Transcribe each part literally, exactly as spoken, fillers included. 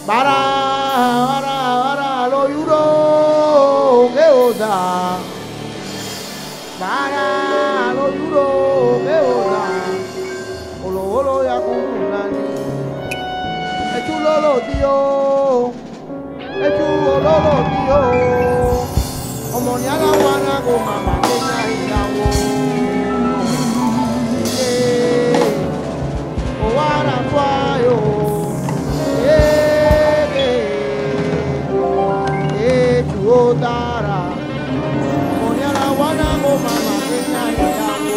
Bara, bara, bara, lo yuro, que oda. Bara, lo yuro, que oda. Olo, olo, ya kunani. Echu lolo tío, echu lolo tío. Omo ni aga wana go mama kenya inawo. Eh, owara kwayo. Dara, Moniana wana go mama kenya inawo.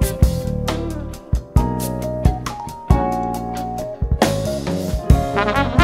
Thank you.